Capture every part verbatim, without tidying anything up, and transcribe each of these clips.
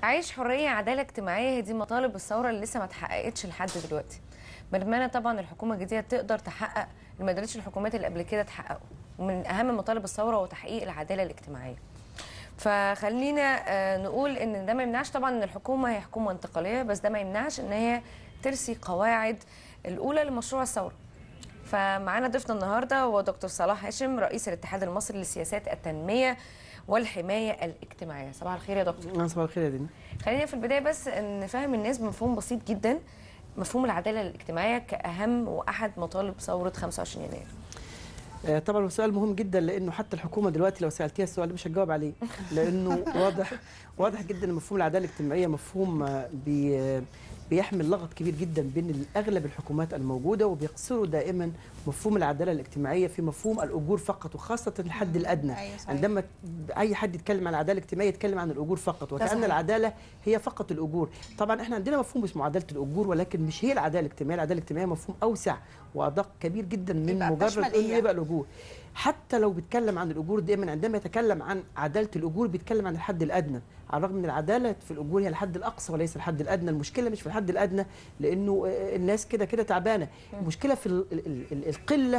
عيش، حريه، عداله اجتماعيه، هي دي مطالب الثوره اللي لسه ما اتحققتش لحد دلوقتي. بنتمنى طبعا الحكومه الجديده تقدر تحقق اللي ما قدرتش الحكومات اللي قبل كده تحققه، ومن اهم مطالب الثوره هو تحقيق العداله الاجتماعيه. فخلينا آه، نقول ان ده ما يمنعش طبعا ان الحكومه هي حكومه انتقاليه، بس ده ما يمنعش ان هي ترسي قواعد الاولى لمشروع الثوره. فمعانا ضيفنا النهارده هو دكتور صلاح هاشم، رئيس الاتحاد المصري للسياسات التنميه والحمايه الاجتماعيه. صباح الخير يا دكتور. صباح الخير يا دينا. خلينا في البدايه بس نفهم الناس بمفهوم بسيط جدا، مفهوم العداله الاجتماعيه كاهم واحد مطالب ثوره خمسة وعشرين يناير. آه طبعا هو سؤال مهم جدا، لانه حتى الحكومه دلوقتي لو سالتيها السؤال مش هتجاوب عليه، لانه واضح واضح جدا ان مفهوم العداله الاجتماعيه مفهوم بي بيحمل لغط كبير جدا بين اغلب الحكومات الموجوده، وبيقصروا دائما مفهوم العداله الاجتماعيه في مفهوم الاجور فقط، وخاصه الحد الادنى. أيوة صحيح. عندما اي حد يتكلم عن العداله الاجتماعيه يتكلم عن الاجور فقط، وكأن العداله هي فقط الاجور. طبعا احنا عندنا مفهوم اسمه عداله الاجور، ولكن مش هي العداله الاجتماعيه. العداله الاجتماعيه مفهوم اوسع وادق كبير جدا من مجرد انه يبقى الاجور. حتى لو بيتكلم عن الاجور دائما عندما يتكلم عن عداله الاجور بيتكلم عن الحد الادنى، على الرغم من العداله في الاجور هي الحد الاقصى وليس الحد الادنى. المشكله مش في الحد الادنى، لانه الناس كده كده تعبانه، المشكله في القله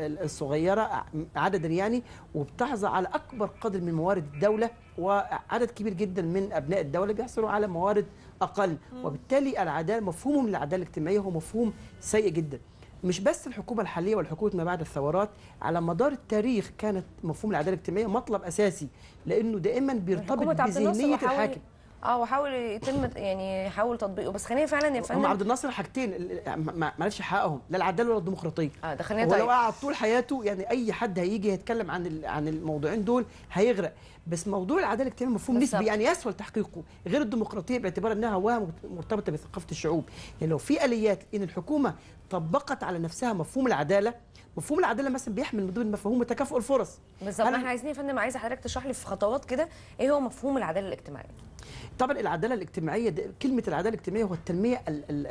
الصغيره عددا يعني، وبتحظى على اكبر قدر من موارد الدوله، وعدد كبير جدا من ابناء الدوله بيحصلوا على موارد اقل، وبالتالي العداله مفهومه من العداله الاجتماعيه هو مفهوم سيء جدا. مش بس الحكومه الحاليه والحكومه ما بعد الثورات، على مدار التاريخ كانت مفهوم العداله الاجتماعيه مطلب اساسي، لانه دائما بيرتبط بذهنيه الحاكم. اه وحاول يتم يعني يحاول تطبيقه. بس خلينا فعلا يا فندم، هم عبد الناصر حاجتين ما عرفش يحققهم، لا العداله ولا الديمقراطيه. اه ده خلينا طيب. ولو قعد طول حياته يعني اي حد هيجي يتكلم عن عن الموضوعين دول هيغرق. بس موضوع العداله الاجتماعيه مفهوم نسبي، يعني يسهل تحقيقه، غير الديمقراطيه باعتبار انها هواها مرتبطه بثقافه الشعوب. يعني لو في اليات ان الحكومه طبقت على نفسها مفهوم العداله، مفهوم العداله مثلا بيحمل من ضمن مفهوم تكافؤ الفرص. بالظبط. احنا عايزين يا فندم، عايزه حضرتك تشرح لي في خطوات كده ايه هو مفهوم العداله الاجتماعيه. طبعا العداله الاجتماعيه، كلمه العداله الاجتماعيه هو التنميه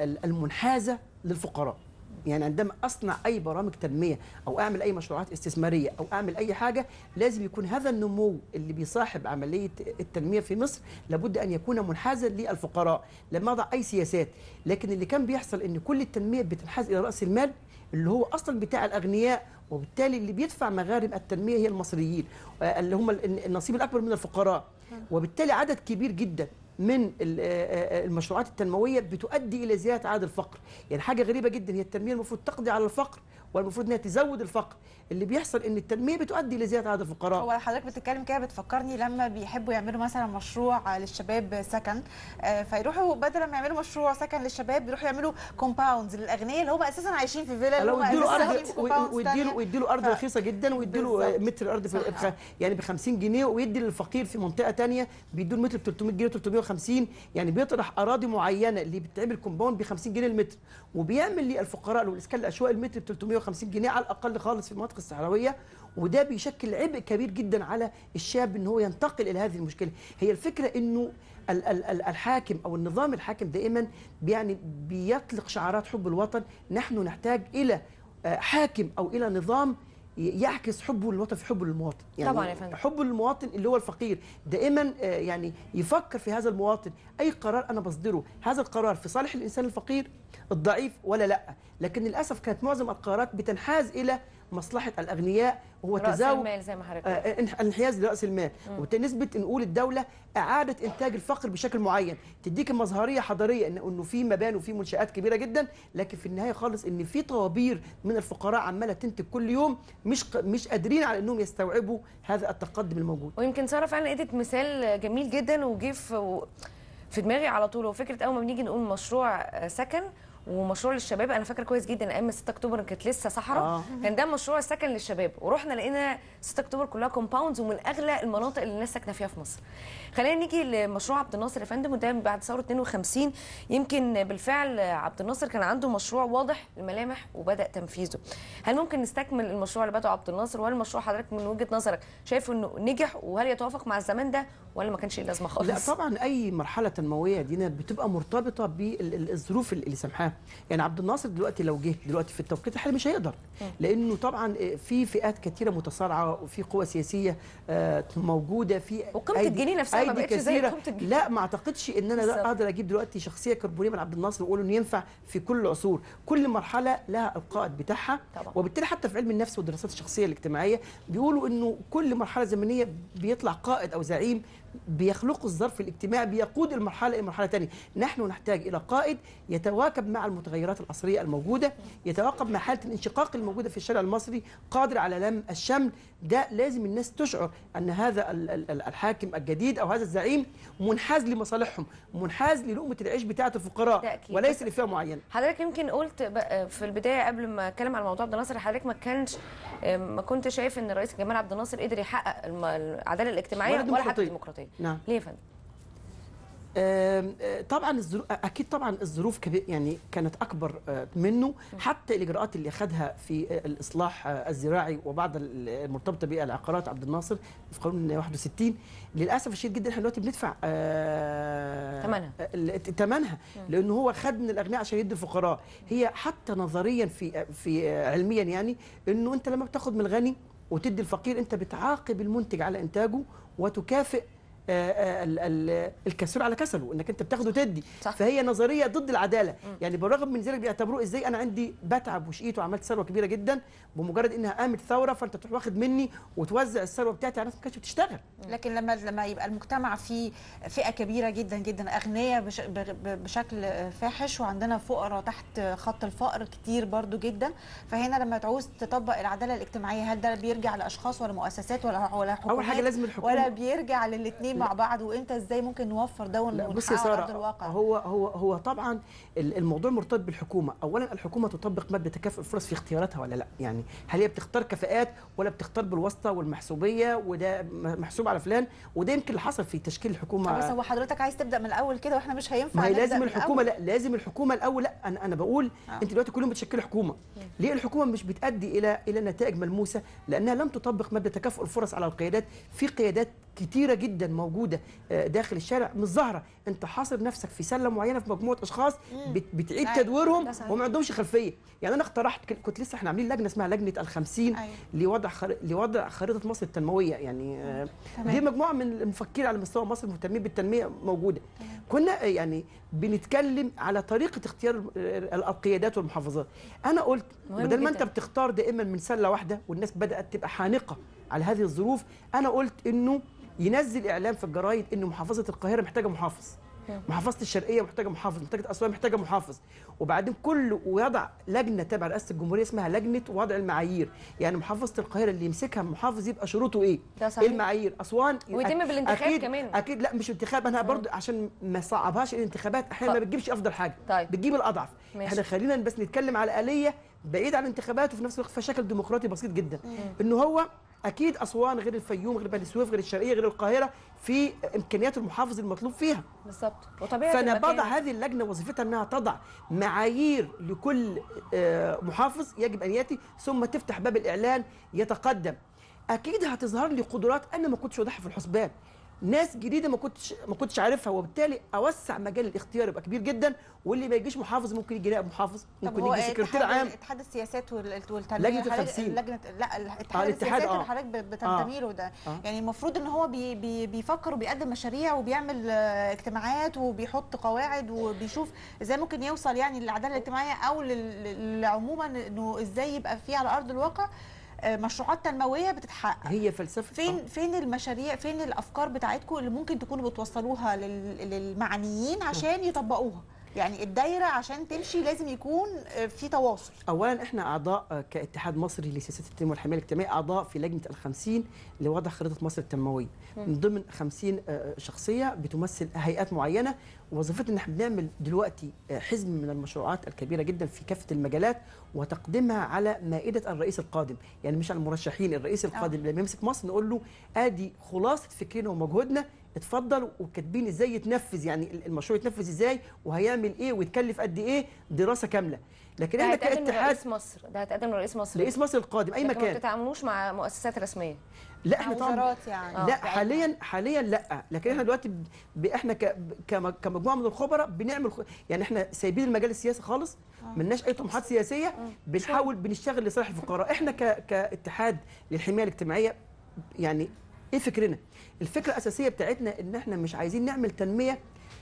المنحازه للفقراء. يعني عندما اصنع اي برامج تنميه او اعمل اي مشروعات استثماريه او اعمل اي حاجه، لازم يكون هذا النمو اللي بيصاحب عمليه التنميه في مصر لابد ان يكون منحازا للفقراء لما اضع اي سياسات. لكن اللي كان بيحصل ان كل التنميه بتنحاز الى راس المال اللي هو اصلا بتاع الاغنياء، وبالتالي اللي بيدفع مغارم التنميه هي المصريين اللي هم النصيب الاكبر من الفقراء. وبالتالي عدد كبير جدا من المشروعات التنمويه بتؤدي الى زياده عدد الفقر. يعني حاجه غريبه جدا، هي التنميه المفروض تقضي على الفقر والمفروض انها تزود الفقر. اللي بيحصل ان التنميه بتؤدي الى زياده عدد الفقراء. هو حضرتك بتتكلم كده بتفكرني لما بيحبوا يعملوا مثلا مشروع للشباب سكن، فيروحوا بدل ما يعملوا مشروع سكن للشباب بيروحوا يعملوا كومباوندز للاغنياء اللي هم اساسا عايشين في فيلا، اللي هم اساسا ويديله ويديله ارض رخيصه جدا، ويديله متر ارض بخ... يعني ب خمسين جنيه، ويدي للفقير في منطقه ثانيه بيدوا المتر ب ثلاثمائة جنيه ثلاثمائة وخمسين. يعني بيطرح اراضي معينه اللي بتعمل كومباوند ب خمسين جنيه المتر، وبيعمل للفقراء والاسكان الاشواء المتر ب ثلاثمائة وخمسين جنيه على الاقل خالص في المناطق الصحراويه. وده بيشكل عبء كبير جدا على الشاب ان هو ينتقل الى هذه المشكله. هي الفكره انه الحاكم او النظام الحاكم دائما يعني بيطلق شعارات حب الوطن. نحن نحتاج الى حاكم او الى نظام يعكس حبه للوطن في حبه للمواطن. يعني طبعا يا فندم. حبه للمواطن اللي هو الفقير دائما يعني يفكر في هذا المواطن، اي قرار انا بصدره هذا القرار في صالح الانسان الفقير الضعيف ولا لا. لكن للاسف كانت معظم القرارات بتنحاز الى مصلحه الاغنياء، وهو تزاوج المال زي ما حضرتك آه انحياز لراس المال. وبالتالي نسبه نقول الدوله اعاده انتاج الفقر بشكل معين، تديك مظهريه حضاريه انه في مباني وفي منشات كبيره جدا، لكن في النهايه خالص ان في طوابير من الفقراء عماله تنتج كل يوم مش مش قادرين على انهم يستوعبوا هذا التقدم الموجود. ويمكن ساره فعلا ادت مثال جميل جدا وجه في دماغي على طول، وفكره اول ما بنيجي نقول مشروع سكن ومشروع للشباب. انا فاكره كويس جدا ايام ستة اكتوبر كانت لسه صحراء، آه. كان ده مشروع سكن للشباب، ورحنا لقينا ستة اكتوبر كلها كومباوندز ومن اغلى المناطق اللي الناس ساكنه فيها في مصر. خلينا نيجي لمشروع عبد الناصر يا فندم، وده بعد ثوره اثنين وخمسين. يمكن بالفعل عبد الناصر كان عنده مشروع واضح الملامح وبدا تنفيذه. هل ممكن نستكمل المشروع اللي بدأه عبد الناصر، وهل المشروع حضرتك من وجهه نظرك شايف انه نجح، وهل يتوافق مع الزمان ده ولا ما كانش لازمه خالص؟ لا طبعا اي مرحله تنمويه دينا بتبقى مرتبطه بالظروف اللي سامحاها. يعني عبد الناصر دلوقتي لو جه دلوقتي في التوقيت الحالي مش هيقدر، لانه طبعا في فئات كثيره متصارعه وفي قوى سياسيه موجوده في وقيمه الجنيه نفسها ما بقتش زي قيمه الجنيه. لا ما اعتقدش ان انا اقدر اجيب دلوقتي شخصيه كربونيه من عبد الناصر واقول انه ينفع في كل العصور، كل مرحله لها القائد بتاعها. وبالتالي حتى في علم النفس والدراسات الشخصيه الاجتماعيه بيقولوا انه كل مرحله زمنيه بيطلع قائد او زعيم بيخلق الظرف الاجتماعي بيقود المرحله الى مرحله ثانيه. نحن نحتاج الى قائد يتواكب مع المتغيرات العصريه الموجوده، يتواكب مع حاله الانشقاق الموجوده في الشارع المصري، قادر على لم الشمل. ده لازم الناس تشعر ان هذا الحاكم الجديد او هذا الزعيم منحاز لمصالحهم، منحاز للقمه العيش بتاعه الفقراء وليس لفئه معينه. حضرتك يمكن قلت في البدايه قبل ما اتكلم على موضوع عبد الناصر، حضرتك ما كانش ما كنت شايف ان الرئيس جمال عبد الناصر قدر يحقق العداله الاجتماعيه ولا حتى الديمقراطيه. نعم. ليه يا فندم؟ طبعا الظروف اكيد طبعا الظروف كبير يعني كانت اكبر منه، حتى الاجراءات اللي اخذها في الاصلاح الزراعي وبعض المرتبطه بالعقارات عبد الناصر في قانون واحد وستين للاسف الشديد جدا احنا دلوقتي بندفع ثمنها ثمنها لانه هو خد من الاغنياء عشان يدي الفقراء. هي حتى نظريا في في علميا يعني انه انت لما بتاخد من الغني وتدي الفقير انت بتعاقب المنتج على انتاجه وتكافئ الكسر على كسله، انك انت بتاخده وتدي. فهي نظريه ضد العداله. م. يعني بالرغم من ذلك بيعتبروه ازاي انا عندي بتعب وشقيت وعملت ثروه كبيره جدا بمجرد انها قامت ثوره فانت تروح واخد مني وتوزع الثروه بتاعتي على ناس ما كانتش بتشتغل. لكن لما لما يبقى المجتمع فيه فئه كبيره جدا جدا اغنياء بش بشكل فاحش وعندنا فقراء تحت خط الفقر كتير برضو جدا، فهنا لما تعوز تطبق العداله الاجتماعيه هل ده بيرجع لاشخاص ولا مؤسسات ولا ولا حكومات؟ اول حاجه لازم الحكومه ولا بيرجع للاثنين مع بعض، وانت ازاي ممكن نوفر ده ونحقق على ارض الواقع؟ هو هو هو طبعا الموضوع مرتبط بالحكومه. اولا الحكومه تطبق مبدا تكافؤ الفرص في اختياراتها ولا لا؟ يعني هل هي بتختار كفاءات ولا بتختار بالواسطه والمحسوبيه وده محسوب على فلان؟ وده يمكن اللي حصل في تشكيل الحكومه. بس هو حضرتك عايز تبدا من الاول كده واحنا مش هينفع. ما هي لازم الحكومه لا لازم الحكومه الاول. لا انا انا بقول آه. انت دلوقتي كل يوم بتشكلوا حكومه. م. ليه الحكومه مش بتؤدي الى الى نتائج ملموسه؟ لانها لم تطبق مبدا تكافؤ الفرص على القيادات. في قيادات كتيره جدا موجوده داخل الشارع مش ظاهره، انت حاصر نفسك في سله معينه في مجموعه اشخاص بتعيد تدويرهم وما عندهمش خلفيه. يعني انا اقترحت كنت لسه احنا عاملين لجنه اسمها لجنه الخمسين أيوة. لوضع خر... لوضع خريطه مصر التنمويه. يعني دي مجموعه من المفكرين على مستوى مصر المهتمين بالتنميه موجوده. تمام. كنا يعني بنتكلم على طريقه اختيار القيادات والمحافظات. انا قلت بدل ما انت بتختار دائما من سله واحده والناس بدات تبقى حانقه على هذه الظروف، انا قلت انه ينزل اعلام في الجرايد انه محافظه القاهره محتاجه محافظ، محافظه الشرقيه محتاجه محافظ، محتاجه اسوان محتاجه محافظ، وبعدين كل ويضع لجنه تبع رئاسه الجمهوريه اسمها لجنه وضع المعايير. يعني محافظه القاهره اللي يمسكها محافظ يبقى شروطه ايه؟ ايه المعايير؟ اسوان ويتم بالانتخاب أكيد كمان. اكيد لا مش انتخاب. انا برضو عشان ما صعبهاش الانتخابات احيانا ما بتجيبش افضل حاجه. طيب. بتجيب الاضعف. ماشي. احنا خلينا بس نتكلم على آلية بعيد عن الانتخابات وفي نفس الوقت فيها شكل ديمقراطي بسيط جدا. انه هو اكيد اسوان غير الفيوم غير بني سويف غير الشرقيه غير القاهره في امكانيات المحافظ المطلوب فيها. بالظبط. وطبيعه فانا بضع هذه اللجنه وظيفتها انها تضع معايير لكل محافظ يجب ان ياتي، ثم تفتح باب الاعلان يتقدم. اكيد هتظهر لي قدرات انا ما كنتش واضحها في الحسبان، ناس جديده ما كنتش ما كنتش عارفها، وبالتالي اوسع مجال الاختيار يبقى كبير جدا. واللي ما يجيش محافظ ممكن يجي نائب محافظ، ممكن يجي سكرتير عام. اتحاد السياسات والتنميه لجنه الخمسين لجنه لا الاتحاد السياسات اللي حضرتك بتنتمي له ده آه. يعني المفروض ان هو بي بي بيفكر وبيقدم مشاريع وبيعمل اجتماعات وبيحط قواعد وبيشوف ازاي ممكن يوصل يعني للعداله الاجتماعيه او عموما انه ازاي يبقى فيه على ارض الواقع مشروعات تنمويه بتتحقق. هي فلسفه فين فين المشاريع، فين الافكار بتاعتكم اللي ممكن تكونوا بتوصلوها للمعنيين عشان يطبقوها؟ يعني الدايره عشان تمشي لازم يكون في تواصل. اولا احنا اعضاء كاتحاد مصري لسياسات التنميه والحمايه الاجتماعيه، اعضاء في لجنه الخمسين لوضع خريطه مصر التنمويه من ضمن خمسين شخصيه بتمثل هيئات معينه. وظيفتنا ان احنا بنعمل دلوقتي حزم من المشروعات الكبيره جدا في كافه المجالات وتقديمها على مائده الرئيس القادم. يعني مش على المرشحين، الرئيس القادم لما يمسك مصر نقول له ادي خلاصه فكرنا ومجهودنا اتفضل، وكاتبين ازاي يتنفذ، يعني المشروع يتنفذ ازاي وهيعمل ايه ويتكلف قد ايه، دراسه كامله. لكن احنا كاتحاد رئيس مصر ده هتقدم لرئيس مصر رئيس مصر القادم اي مكان. ما بتتعاملوش مع مؤسسات رسميه؟ لا احنا طبعا يعني. لا حاليا حاليا لا، لكن احنا دلوقتي ب... احنا ك... كمجموعه من الخبراء بنعمل خ... يعني احنا سايبين المجال السياسي خالص، ملناش اي طموحات سياسيه، بنحاول بنشتغل لصالح الفقراء. احنا ك... كاتحاد للحمايه الاجتماعيه يعني ايه فكرنا؟ الفكره الاساسيه بتاعتنا ان احنا مش عايزين نعمل تنميه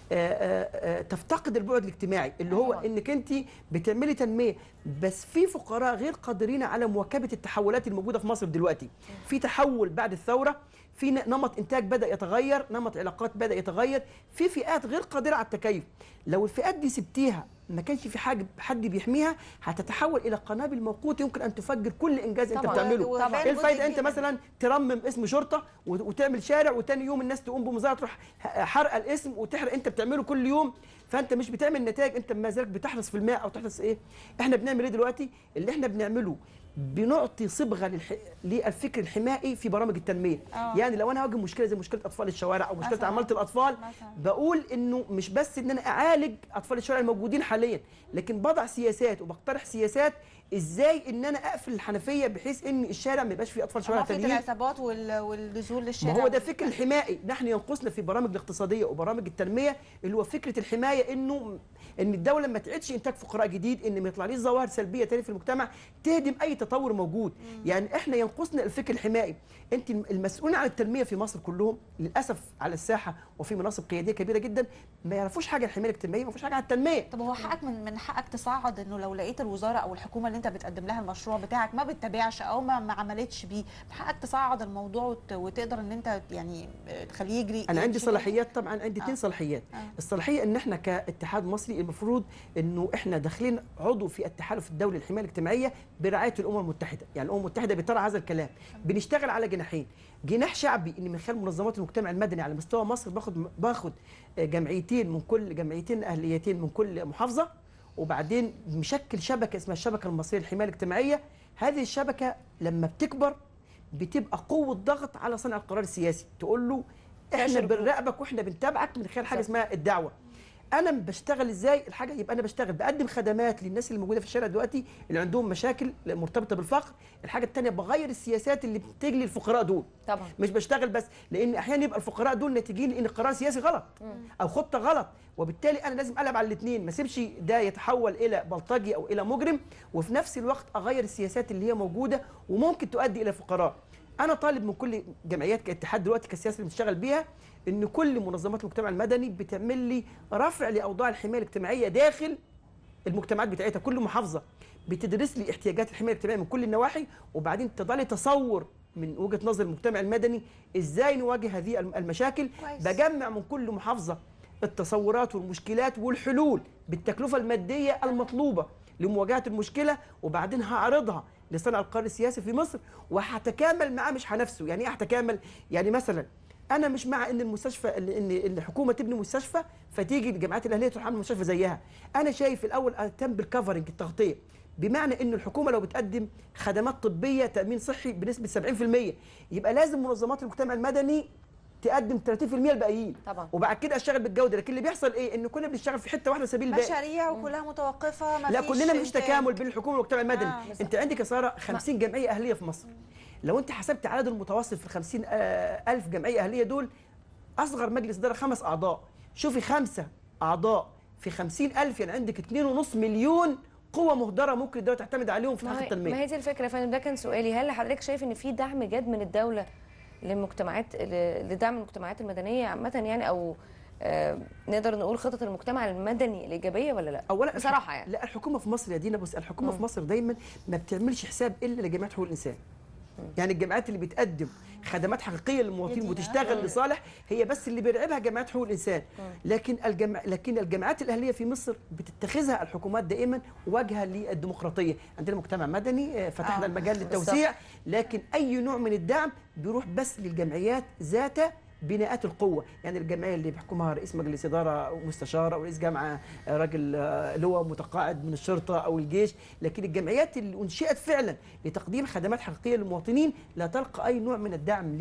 آآ آآ تفتقد البعد الاجتماعي، اللي هو انك انت بتعملي تنميه بس في فقراء غير قادرين على مواكبه التحولات الموجوده في مصر دلوقتي. في تحول بعد الثوره، في نمط انتاج بدا يتغير، نمط علاقات بدا يتغير، في فئات غير قادره على التكيف. لو الفئات دي سبتيها ما كانش في حاجه حد بيحميها، هتتحول الى قنابل موقوته يمكن ان تفجر كل انجاز انت بتعمله. ايه الفايده انت مثلا ترمم اسم شرطه وتعمل شارع وتاني يوم الناس تقوم بمظاهره تروح حرق الاسم وتحرق انت بتعمله كل يوم، فانت مش بتعمل نتائج، انت ما زالك بتحرص في الماء او تحرص ايه. احنا بنعمل ايه دلوقتي؟ اللي احنا بنعمله بنعطي صبغه للح... للفكر الحمائي في برامج التنميه. أوه. يعني لو انا هواجه مشكله زي مشكله اطفال الشوارع او مشكله عماله الاطفال مثلا. بقول انه مش بس ان انا اعالج اطفال الشوارع الموجودين حاليا، لكن بضع سياسات وبقترح سياسات ازاي ان انا اقفل الحنفيه بحيث ان الشارع ما يبقاش فيه اطفال شوارع تانيين. العصابات والنزول للشارع، ما هو ده فكر الحمائي. نحن ينقصنا في برامج الاقتصاديه وبرامج التنميه اللي هو فكره الحمايه، انه ان الدوله ما تعيدش انتاج فقراء جديد، ان ما يطلعليش ظواهر سلبيه تاني في المجتمع تهدم اي تطور موجود. مم. يعني احنا ينقصنا الفكر الحمائي. انت المسؤولين عن التنميه في مصر كلهم للاسف على الساحه وفي مناصب قياديه كبيره جدا ما يعرفوش حاجه عن الحمايه الاجتماعيه، ما يعرفوش حاجه عن التنميه. طب هو حقك من من حقك تصعد انه لو لقيت الوزاره او الحكومه اللي انت بتقدم لها المشروع بتاعك ما بتتابعش او ما, ما عملتش بيه، حقك تصعد الموضوع وت... وتقدر ان انت يعني تخليه يجري. انا عندي صلاحيات طبعا، عندي اثنين آه. صلاحيات. آه. الصلاحيه ان احنا كاتحاد مصري المفروض انه احنا داخلين عضو في التحالف الدولي للحمايه الاجتماعيه برعايه الامم المتحده، يعني الامم المتحده بترعى هذا الكلام. بنشتغل على جناحين، جناح شعبي ان من خلال منظمات المجتمع المدني على مستوى مصر باخد باخد جمعيتين من كل جمعيتين اهليتين من كل محافظه، وبعدين مشكل شبكه اسمها الشبكه المصريه للحمايه الاجتماعيه. هذه الشبكه لما بتكبر بتبقى قوه ضغط على صانع القرار السياسي، تقول له احنا بنراقبك واحنا بنتابعك من خلال حاجه اسمها الدعوه. انا بشتغل ازاي الحاجه؟ يبقى انا بشتغل بقدم خدمات للناس اللي موجوده في الشارع دلوقتي اللي عندهم مشاكل مرتبطه بالفقر. الحاجه الثانيه بغير السياسات اللي بتجلي الفقراء دول. طبعا مش بشتغل بس، لان احيانا يبقى الفقراء دول ناتجين لان قرار سياسي غلط او خطه غلط، وبالتالي انا لازم اقلب على الاثنين، ما اسيبش ده يتحول الى بلطجي او الى مجرم، وفي نفس الوقت اغير السياسات اللي هي موجوده وممكن تؤدي الى فقراء. انا طالب من كل جمعيات كاتحاد دلوقتي كالسياسه اللي بنشتغل بيها ان كل منظمات المجتمع المدني بتعمل لي رفع لاوضاع الحمايه الاجتماعيه داخل المجتمعات بتاعتها. كل محافظه بتدرس لي احتياجات الحمايه الاجتماعيه من كل النواحي، وبعدين تضع لي تصور من وجهه نظر المجتمع المدني ازاي نواجه هذه المشاكل. كويس. بجمع من كل محافظه التصورات والمشكلات والحلول بالتكلفه الماديه المطلوبه لمواجهه المشكله، وبعدين هعرضها لصانع القرار السياسي في مصر وهتكامل معاه مش هنفسه. يعني ايه هتكامل؟ يعني مثلا انا مش مع ان المستشفى ان الحكومه تبني مستشفى فتيجي الجامعات الاهليه تروح تعمل مستشفى زيها. انا شايف الاول اهتم بالكفرنج، التغطيه، بمعنى ان الحكومه لو بتقدم خدمات طبيه تامين صحي بنسبه سبعين في المية يبقى لازم منظمات المجتمع المدني تقدم ثلاثين في المية الباقيين طبعا، وبعد كده اشتغل بالجوده. لكن اللي بيحصل ايه؟ ان كنا بنشتغل في حته واحده سبيل الباقي، مشاريع وكلها متوقفه. ما لا كلنا مفيش تكامل بين الحكومه والمجتمع المدني. آه. انت عندك يا ساره خمسين جمعيه اهليه في مصر. لو انت حسبت عدد المتوسط في خمسين ألف جمعيه اهليه دول، اصغر مجلس اداره خمس اعضاء. شوفي خمسه اعضاء في خمسين ألف، يعني عندك اتنين ونص مليون قوه مهدره ممكن الدوله تعتمد عليهم في تحقيق التنميه. ما هي دي الفكره يا فندم، ده كان سؤالي. هل حضرتك شايف ان في دعم جاد من الدوله للمجتمعات لدعم المجتمعات المدنيه عامه، يعني او آه نقدر نقول خطط المجتمع المدني الايجابيه ولا لا؟ اولا بصراحه يعني لا، الحكومه في مصر يا دينا، بص الحكومه م. في مصر دايما ما بتعملش حساب الا لجمعيات حقوق الانسان. يعني الجامعات اللي بتقدم خدمات حقيقيه للمواطنين وتشتغل لصالح هي بس اللي بيرعبها جامعات حقوق الانسان. لكن الجمع... لكن الجامعات الاهليه في مصر بتتخذها الحكومات دائما واجهه للديمقراطيه. عندنا مجتمع مدني فتحنا آه. المجال للتوسيع، لكن اي نوع من الدعم بيروح بس للجمعيات ذات بناءات القوه. يعني الجمعيه اللي بيحكمها رئيس مجلس اداره او مستشار او رئيس جامعه راجل اللي هو متقاعد من الشرطه او الجيش. لكن الجمعيات اللي انشئت فعلا لتقديم خدمات حقيقيه للمواطنين لا تلقى اي نوع من الدعم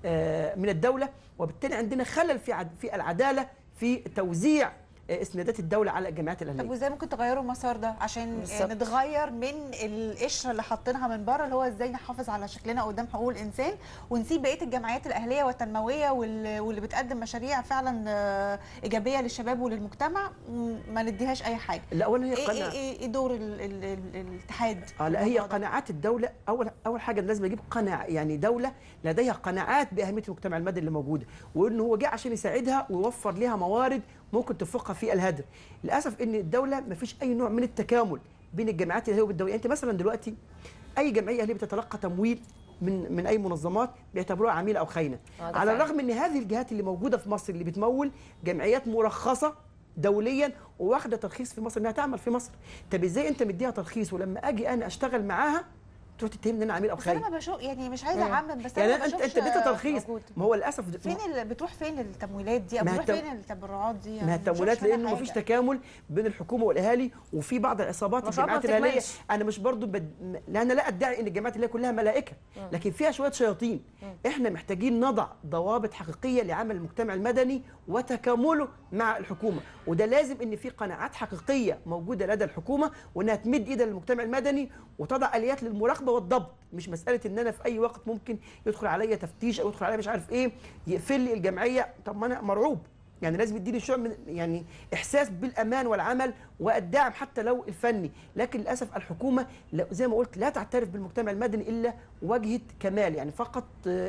من الدوله، وبالتالي عندنا خلل في في العداله في توزيع اسنادات الدوله على الجامعات الاهليه. طب وازاي ممكن تغيروا المسار ده عشان بالزبط. نتغير من القشره اللي حاطينها من بره اللي هو ازاي نحافظ على شكلنا قدام حقوق الانسان ونسيب بقيه الجمعيات الاهليه والتنمويه واللي بتقدم مشاريع فعلا ايجابيه للشباب وللمجتمع ما نديهاش اي حاجه؟ لا اولا هي قناعة ايه ايه دور ال ال ال الاتحاد؟ اه لا هي قناعات الدوله. اول اول حاجه لازم يجيب قناعه، يعني دوله لديها قناعات باهميه المجتمع المدني اللي موجوده، وانه هو جه عشان يساعدها ويوفر لها موارد ممكن تفوقها في الهدر. للاسف ان الدوله ما فيش اي نوع من التكامل بين الجامعات الاهليه والدوليه. انت مثلا دلوقتي اي جمعيه اهليه بتتلقى تمويل من من اي منظمات بيعتبروها عميله او خاينه، على الرغم ان هذه الجهات اللي موجوده في مصر اللي بتمول جمعيات مرخصه دوليا وواخده ترخيص في مصر انها تعمل في مصر. طب ازاي انت مديها ترخيص ولما اجي انا اشتغل معاها تروح تتهمني ان انا عميل او خاين؟ انا ما بشوف، يعني مش عايزه اعمم، بس يعني انا انت انت اديتها ترخيص، ما هو للاسف فين اللي بتروح فين التمويلات دي او بتروح فين التبرعات دي؟ يعني ما التمويلات لانه ما فيش تكامل بين الحكومه والاهالي، وفي بعض العصابات في الجامعات الاهليه. انا مش برضو بد... لان لا ادعي ان الجامعات الاهليه كلها ملائكه، لكن فيها شويه شياطين. احنا محتاجين نضع ضوابط حقيقيه لعمل المجتمع المدني وتكامله مع الحكومه، وده لازم ان في قناعات حقيقيه موجوده لدى الحكومه وانها تمد ايدها للمجتمع المدني وتضع اليات للمراقبه والضبط. مش مساله ان انا في اي وقت ممكن يدخل عليا تفتيش او يدخل عليا مش عارف ايه يقفل لي الجمعيه. طب ما انا مرعوب، يعني لازم يديني شويه من يعني احساس بالامان والعمل والدعم حتى لو الفني. لكن للاسف الحكومه زي ما قلت لا تعترف بالمجتمع المدني الا وجهه كمال، يعني فقط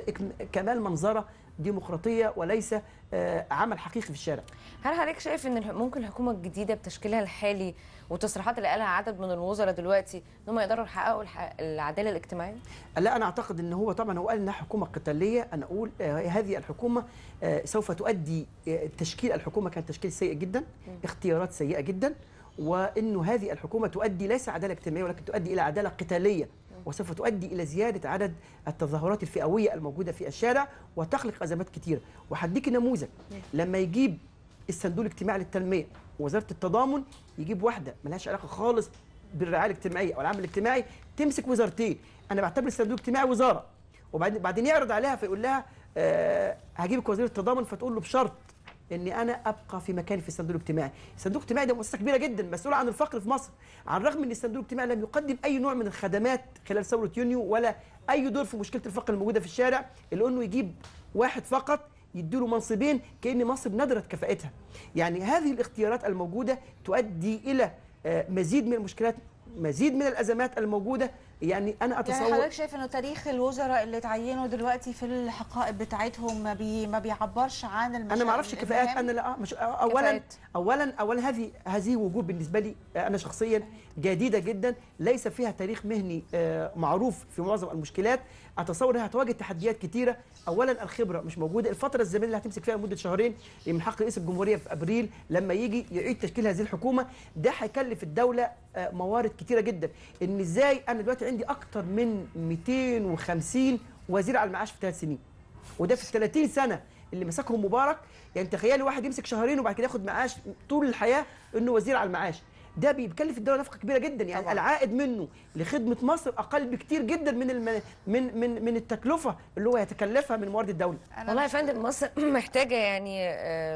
كمال منظره ديمقراطيه وليس عمل حقيقي في الشارع. هل حضرتك شايف ان ممكن الحكومه الجديده بتشكيلها الحالي والتصريحات اللي قالها عدد من الوزراء دلوقتي ان هم يقدروا يحققوا العداله الاجتماعيه؟ لا انا اعتقد ان هو طبعا هو قال انها حكومه قتاليه. انا اقول هذه الحكومه سوف تؤدي تشكيل الحكومه كان تشكيل سيء جدا، اختيارات سيئه جدا، وانه هذه الحكومه تؤدي ليس عداله اجتماعيه ولكن تؤدي الى عداله قتاليه، وسوف تؤدي الى زياده عدد التظاهرات الفئويه الموجوده في الشارع وتخلق ازمات كثيره. وهديك نموذج، لما يجيب الصندوق الاجتماعي للتنميه ووزاره التضامن يجيب واحده ملهاش علاقه خالص بالرعايه الاجتماعيه او العمل الاجتماعي تمسك وزارتين. انا بعتبر الصندوق الاجتماعي وزاره، وبعدين بعدين يعرض عليها فيقول لها أه هجيبك وزير التضامن، فتقول له بشرط اني انا ابقى في مكاني في الصندوق الاجتماعي. الصندوق الاجتماعي ده مؤسسه كبيره جدا مسؤوله عن الفقر في مصر، على الرغم ان الصندوق الاجتماعي لم يقدم اي نوع من الخدمات خلال ثوره يونيو ولا اي دور في مشكله الفقر الموجوده في الشارع، الا انه يجيب واحد فقط يديله منصبين كأن مصر ندرت كفاءتها. يعني هذه الاختيارات الموجوده تؤدي الى مزيد من المشكلات، مزيد من الازمات الموجوده. يعني انا اتصور يعني حضرتك شايف انه تاريخ الوزراء اللي تعينوا دلوقتي في الحقائب بتاعتهم ما, بي ما بيعبرش عن المشاكل؟ انا ما اعرفش كفاءات، انا لا مش اولا كفاءت. اولا اولا هذه هذه وجوه بالنسبه لي انا شخصيا جديده جدا، ليس فيها تاريخ مهني معروف في معظم المشكلات. اتصور انها هتواجه تحديات كثيره. اولا الخبره مش موجوده، الفتره الزمنيه اللي هتمسك فيها لمده شهرين من حق رئيس الجمهوريه في ابريل لما يجي يعيد تشكيل هذه الحكومه، ده هيكلف الدوله موارد كثيره جدا. ان ازاي انا دلوقتي عندي اكثر من مئتين وخمسين وزير على المعاش في ثلاث سنين، وده في ال ثلاثين سنه اللي مسكهم مبارك. يعني تخيلي واحد يمسك شهرين وبعد كده ياخد معاش طول الحياه انه وزير على المعاش، ده بيكلف الدوله نفقه كبيره جدا. يعني طبعا. العائد منه لخدمه مصر اقل بكتير جدا من الم... من من من التكلفه اللي هو يتكلفها من موارد الدوله. والله يا فندم مصر محتاجه يعني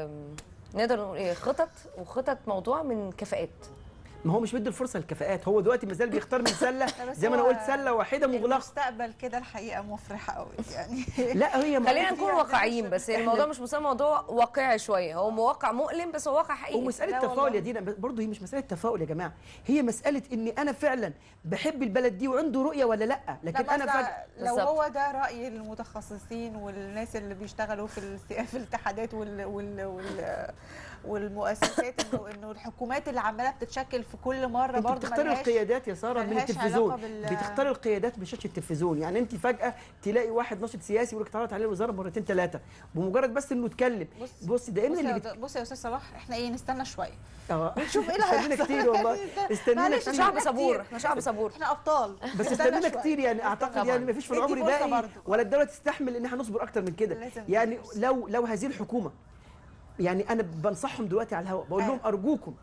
نقدر نقول ايه خطط وخطط موضوع من كفاءات. ما هو مش مدي الفرصه للكفاءات، هو دلوقتي ما زال بيختار من سله زي ما انا قلت سله واحده مغلقه. المستقبل كده الحقيقه مفرحه قوي يعني. لا هي خلينا نكون واقعيين، بس الموضوع مش مسمى موضوع واقعي شويه، هو واقع مؤلم بس هو واقع حقيقي. ومساله تفاؤل يا دينا برضه، هي مش مساله تفاؤل يا جماعه، هي مساله اني انا فعلا بحب البلد دي وعنده رؤيه ولا لا. لكن لا انا فجاه لو هو ده راي المتخصصين والناس اللي بيشتغلوا في في الاتحادات وال وال, وال والمؤسسات انه انه الحكومات اللي عماله بتتشكل في كل مره برضه بتختار القيادات يا ساره من التلفزيون، بتختار القيادات من شاشه التلفزيون. يعني انت فجاه تلاقي واحد ناشط سياسي يقول لك اتعرضت عليه الوزاره مرتين ثلاثه بمجرد بس انه يتكلم. بص, بص ده بص, اللي بص يا استاذ صلاح، احنا ايه نستنى شويه اه نشوف ايه اللي هيحصل. استنينا كتير والله، استنينا كتير. شعب صبور، احنا شعب صبور، احنا ابطال، بس استنينا كتير. يعني اعتقد يعني ما فيش في العمر باقي ولا الدوله تستحمل ان احنا نصبر اكتر من كده. يعني لو لو هذه الحكومه، يعني انا بنصحهم دلوقتي على الهواء بقول لهم ارجوكم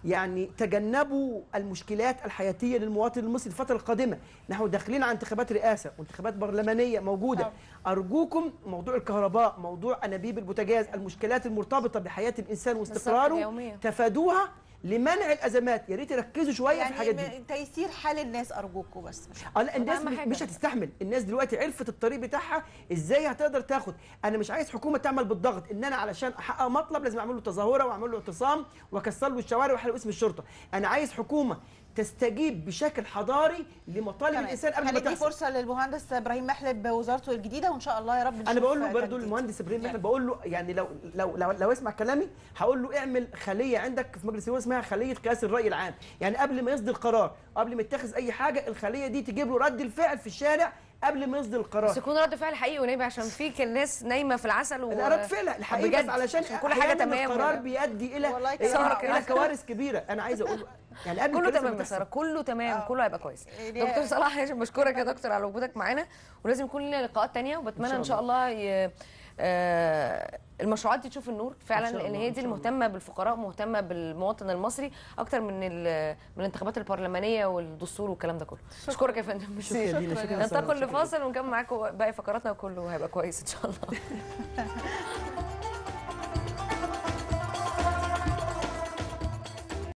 يعني تجنبوا المشكلات الحياتيه للمواطن المصري الفتره القادمه. نحن داخلين على انتخابات رئاسه وانتخابات برلمانيه موجوده. طب. ارجوكم موضوع الكهرباء، موضوع انابيب البوتاجاز، المشكلات المرتبطه بحياه الانسان واستقراره تفادوها لمنع الازمات. يا ريت يركزوا شويه يعني في الحاجات دي، تيسير حال الناس ارجوكم. بس مش اه لا الناس مش هتستحمل. الناس دلوقتي عرفت الطريق بتاعها ازاي هتقدر تاخد. انا مش عايز حكومه تعمل بالضغط ان انا علشان احقق مطلب لازم اعمل له تظاهره واعمل له اعتصام واكسر له الشوارع واحرق اسم الشرطه. انا عايز حكومه تستجيب بشكل حضاري لمطالب الانسان قبل ما تحصل. هندي فرصه للمهندس ابراهيم محلب بوزارته الجديده، وان شاء الله يا رب. انا بقول له برضه المهندس ابراهيم محلب بقول له يعني لو لو لو, لو اسمع كلامي هقول له اعمل خليه عندك في مجلس النواب اسمها خليه قياس الراي العام. يعني قبل ما يصدر قرار، قبل ما يتخذ اي حاجه، الخليه دي تجيب له رد الفعل في الشارع قبل ما يصدر القرار، بس يكون رد فعل حقيقي ونايم، عشان في ناس نايمه في العسل و... رد فعل الحقيقي، بس علشان كل حاجه تمام القرار بيؤدي الى الى كوارث كبيره. انا عايزه اقول يعني كله تمام يا ساره، كله تمام، آه. كله هيبقى كويس. دكتور صلاح هاشم بشكرك يا دكتور على وجودك معانا، ولازم يكون لنا لقاءات ثانيه، وبتمنى ان شاء الله ي... آه المشروعات دي تشوف النور فعلا، لان هي دي المهتمه بالفقراء، مهتمه بالمواطن المصري اكتر من من الانتخابات البرلمانيه والدستور والكلام ده كله. اشكرك يا فندم. شكرا. ننتقل لفاصل ونكمل معاكم باقي فقراتنا وكله هيبقى كويس ان شاء الله.